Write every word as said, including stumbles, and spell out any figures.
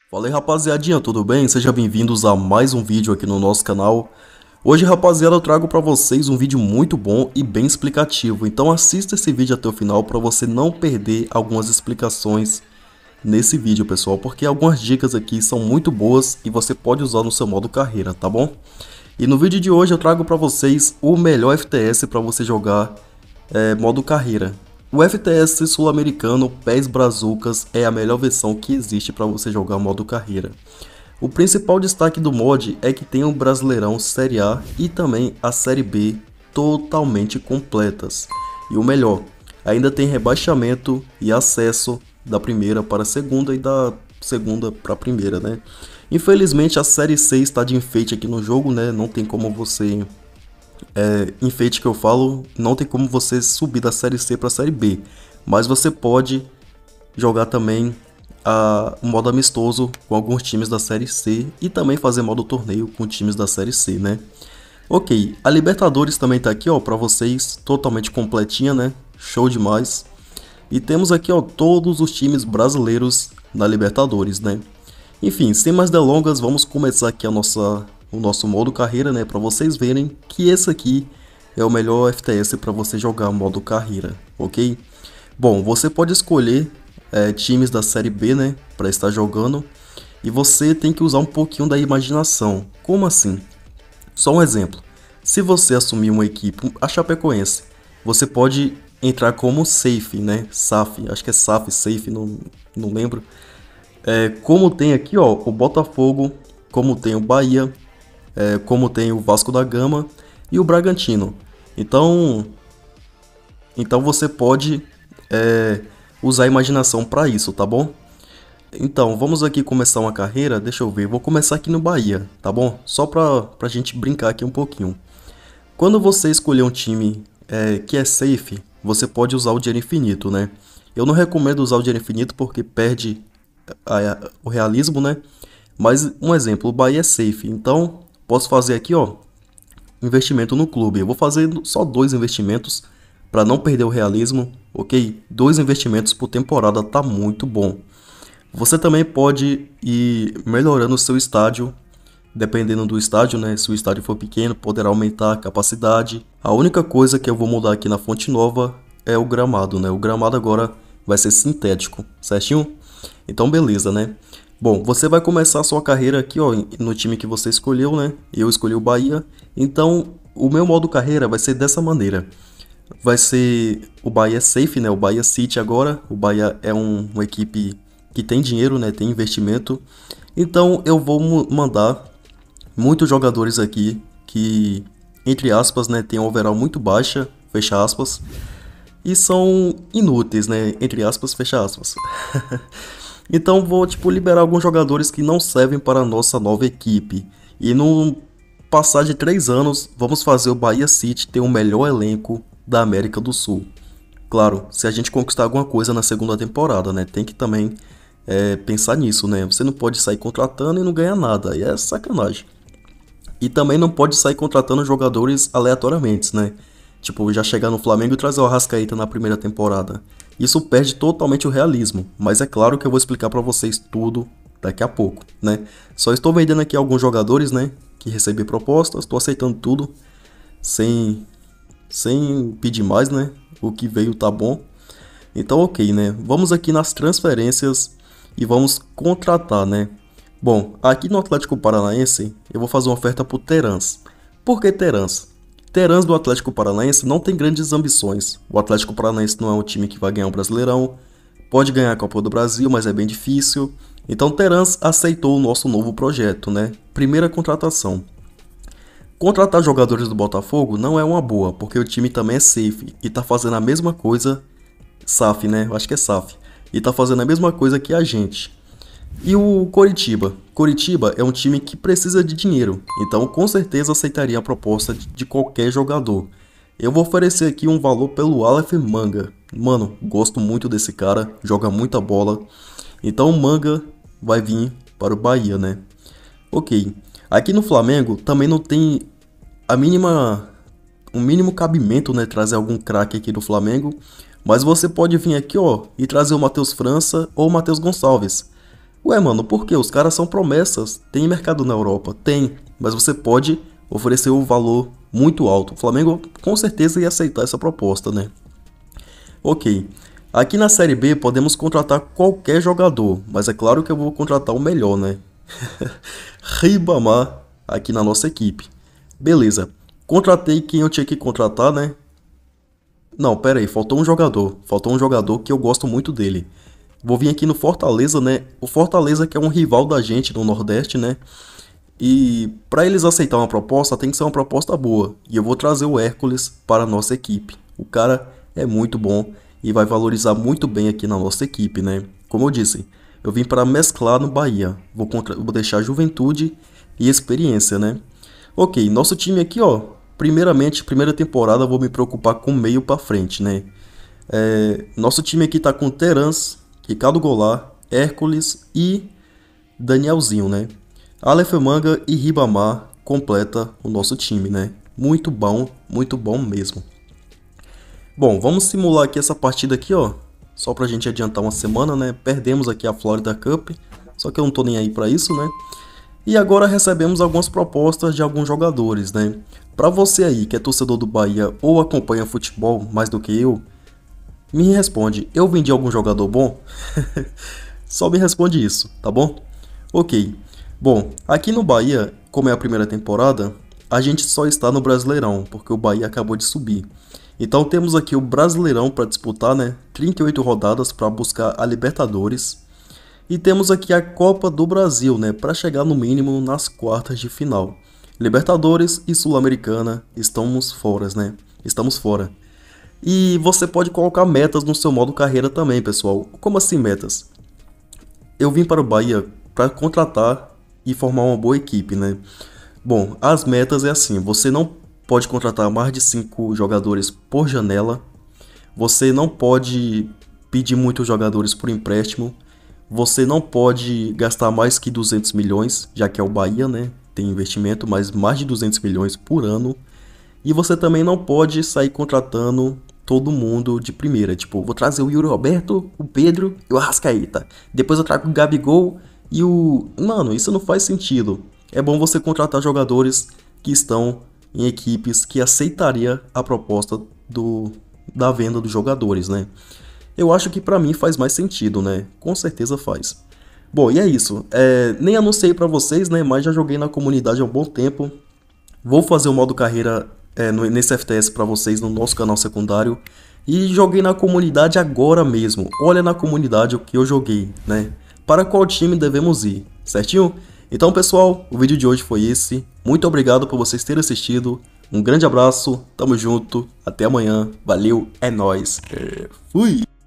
Fala aí, rapaziadinha, tudo bem? Sejam bem-vindos a mais um vídeo aqui no nosso canal. Hoje, rapaziada, eu trago pra vocês um vídeo muito bom e bem explicativo. Então assista esse vídeo até o final para você não perder algumas explicações nesse vídeo, pessoal. Porque algumas dicas aqui são muito boas e você pode usar no seu modo carreira, tá bom? E no vídeo de hoje eu trago pra vocês o melhor F T S para você jogar é, modo carreira. O F T S sul-americano PES Brazucas é a melhor versão que existe para você jogar modo carreira. O principal destaque do mod é que tem o Brasileirão Série A e também a Série B totalmente completas. E o melhor, ainda tem rebaixamento e acesso da primeira para a segunda e da segunda para a primeira, né? Infelizmente a Série C está de enfeite aqui no jogo, né? Não tem como você... É, enfeite que eu falo, não tem como você subir da série C para a série B, mas você pode jogar também a, um modo amistoso com alguns times da série C e também fazer modo torneio com times da série C, né? Ok, a Libertadores também tá aqui, ó, para vocês, totalmente completinha, né? Show demais. E temos aqui, ó, todos os times brasileiros da Libertadores, né? Enfim, sem mais delongas, vamos começar aqui a nossa o nosso modo carreira, né, para vocês verem que esse aqui é o melhor F T S para você jogar modo carreira, ok? Bom, você pode escolher é, times da série B, né, para estar jogando, e você tem que usar um pouquinho da imaginação. Como assim? Só um exemplo, se você assumir uma equipe, a Chapecoense, você pode entrar como safe, né, S A F, acho que é S A F, safe, não, não lembro. É, como tem aqui, ó, o Botafogo, como tem o Bahia, É, como tem o Vasco da Gama e o Bragantino. Então, então você pode é, usar a imaginação para isso, tá bom? Então, vamos aqui começar uma carreira, deixa eu ver, vou começar aqui no Bahia, tá bom? Só pra, pra gente brincar aqui um pouquinho. Quando você escolher um time é, que é safe, você pode usar o dinheiro infinito, né? Eu não recomendo usar o dinheiro infinito porque perde a, a, o realismo, né? Mas, um exemplo, o Bahia é safe, então... Posso fazer aqui, ó, investimento no clube. Eu vou fazer só dois investimentos para não perder o realismo, ok? Dois investimentos por temporada tá muito bom. Você também pode ir melhorando o seu estádio, dependendo do estádio, né? Se o estádio for pequeno, poderá aumentar a capacidade. A única coisa que eu vou mudar aqui na fonte nova é o gramado, né? O gramado agora vai ser sintético, certinho? Então beleza, né? Bom, você vai começar a sua carreira aqui, ó, no time que você escolheu, né? Eu escolhi o Bahia. Então, o meu modo carreira vai ser dessa maneira. Vai ser o Bahia Safe, né? O Bahia City agora. O Bahia é um, uma equipe que tem dinheiro, né? Tem investimento. Então, eu vou mandar muitos jogadores aqui que, entre aspas, né? Tem um overall muito baixa, fecha aspas. E são inúteis, né? Entre aspas, fecha aspas. Então vou tipo liberar alguns jogadores que não servem para a nossa nova equipe. E no passar de três anos, vamos fazer o Bahia City ter o melhor elenco da América do Sul. Claro, se a gente conquistar alguma coisa na segunda temporada, né? Tem que também é, pensar nisso, né? Você não pode sair contratando e não ganhar nada, aí é sacanagem. E também não pode sair contratando jogadores aleatoriamente, né? Tipo, já chegar no Flamengo e trazer o Arrascaeta na primeira temporada. Isso perde totalmente o realismo, mas é claro que eu vou explicar pra vocês tudo daqui a pouco, né? Só estou vendendo aqui alguns jogadores, né, que recebi propostas, estou aceitando tudo, sem, sem pedir mais, né? O que veio tá bom. Então ok, né? Vamos aqui nas transferências e vamos contratar, né? Bom, aqui no Atlético Paranaense eu vou fazer uma oferta pro Terans. Por que Terans? Terans do Atlético Paranaense não tem grandes ambições. O Atlético Paranaense não é um time que vai ganhar o Brasileirão. Pode ganhar a Copa do Brasil, mas é bem difícil. Então Terans aceitou o nosso novo projeto, né? Primeira contratação. Contratar jogadores do Botafogo não é uma boa, porque o time também é safe e tá fazendo a mesma coisa. S A F, né? Eu acho que é S A F. E tá fazendo a mesma coisa que a gente. E o Coritiba? Coritiba é um time que precisa de dinheiro, então com certeza aceitaria a proposta de qualquer jogador. Eu vou oferecer aqui um valor pelo Aleph Manga. Mano, gosto muito desse cara, joga muita bola. Então o Manga vai vir para o Bahia, né? Ok. Aqui no Flamengo também não tem a mínima, o mínimo cabimento, né? Trazer algum craque aqui do Flamengo. Mas você pode vir aqui, ó, e trazer o Matheus França ou o Matheus Gonçalves. Ué, mano, por quê? Os caras são promessas. Tem mercado na Europa? Tem. Mas você pode oferecer um valor muito alto. O Flamengo com certeza ia aceitar essa proposta, né? Ok. Aqui na Série B podemos contratar qualquer jogador, mas é claro que eu vou contratar o melhor, né? Ribamar aqui na nossa equipe. Beleza. Contratei quem eu tinha que contratar, né? Não, pera aí, faltou um jogador. Faltou um jogador que eu gosto muito dele. Vou vir aqui no Fortaleza, né? O Fortaleza que é um rival da gente no Nordeste, né? E para eles aceitar uma proposta, tem que ser uma proposta boa. E eu vou trazer o Hércules para a nossa equipe. O cara é muito bom e vai valorizar muito bem aqui na nossa equipe, né? Como eu disse, eu vim para mesclar no Bahia. Vou, contra... vou deixar juventude e experiência, né? Ok, nosso time aqui, ó. Primeiramente, primeira temporada, vou me preocupar com o meio para frente, né? É... Nosso time aqui tá com Terans, Ricardo Goulart, Hércules e Danielzinho, né? Aleph Manga e Ribamar completa o nosso time, né? Muito bom, muito bom mesmo. Bom, vamos simular aqui essa partida aqui, ó. Só pra gente adiantar uma semana, né? Perdemos aqui a Florida Cup, só que eu não tô nem aí pra isso, né? E agora recebemos algumas propostas de alguns jogadores, né? Pra você aí que é torcedor do Bahia ou acompanha futebol mais do que eu, me responde, eu vendi algum jogador bom? Só me responde isso, tá bom? Ok. Bom, aqui no Bahia, como é a primeira temporada, a gente só está no Brasileirão, porque o Bahia acabou de subir. Então temos aqui o Brasileirão para disputar, né? trinta e oito rodadas para buscar a Libertadores. E temos aqui a Copa do Brasil, né? Para chegar no mínimo nas quartas de final. Libertadores e Sul-Americana estamos fora, né? Estamos fora. E você pode colocar metas no seu modo carreira também, pessoal. Como assim metas? Eu vim para o Bahia para contratar e formar uma boa equipe, né? Bom, as metas é assim, você não pode contratar mais de cinco jogadores por janela, você não pode pedir muitos jogadores por empréstimo, você não pode gastar mais que duzentos milhões, já que é o Bahia, né? Tem investimento, mas mais de duzentos milhões por ano. E você também não pode sair contratando todo mundo de primeira. Tipo, vou trazer o Yuri Roberto, o Pedro e o Arrascaeta. Depois eu trago o Gabigol e o... Mano, isso não faz sentido. É bom você contratar jogadores que estão em equipes que aceitaria a proposta do... da venda dos jogadores, né? Eu acho que pra mim faz mais sentido, né? Com certeza faz. Bom, e é isso. É... Nem anunciei pra vocês, né? Mas já joguei na comunidade há um bom tempo. Vou fazer o modo carreira é, no, nesse F T S para vocês no nosso canal secundário. E joguei na comunidade agora mesmo. Olha na comunidade o que eu joguei, né? Para qual time devemos ir, certinho? Então, pessoal, o vídeo de hoje foi esse. Muito obrigado por vocês terem assistido. Um grande abraço, tamo junto, até amanhã. Valeu, é nóis. É, fui!